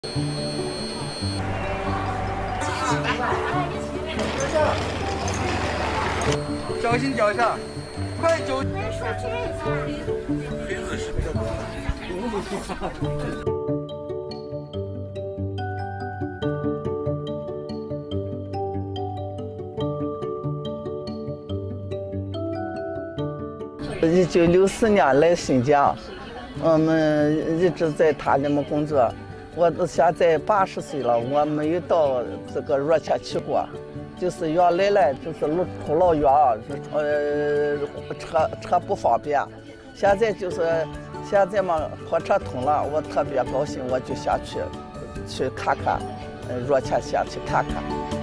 小心脚下，快走！ 1964年来新疆，我们一直在他那么工作。我现在80岁了，我没有到这个若切去过，就是原来就是路途老远，车不方便。现在现在嘛，火车通了，我特别高兴，我就想去看看，若切先去看看。